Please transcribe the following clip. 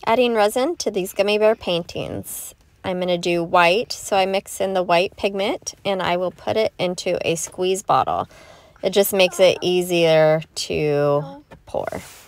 adding resin to these gummy bear paintings. I'm going to do white, so I mix in the white pigment and I will put it into a squeeze bottle. It just makes it easier to pour.